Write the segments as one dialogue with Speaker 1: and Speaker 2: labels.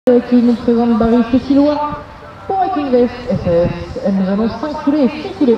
Speaker 1: qui nous présente Barry Cécilois pour Viking Vest SS. Elle nous annonce 5 foulées et 6 foulées.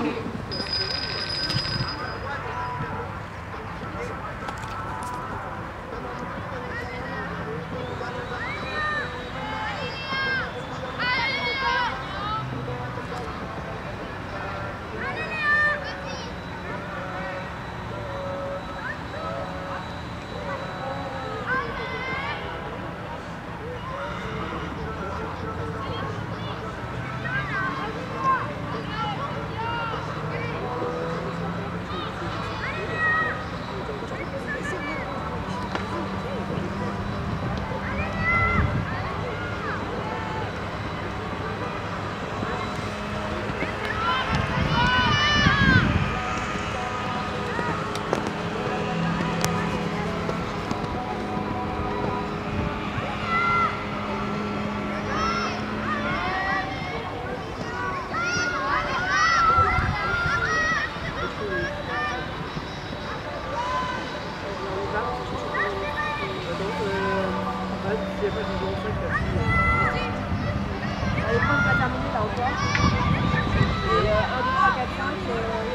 Speaker 2: L'épreuve va terminer là encore. Et 1, 2, 3, 4, 5.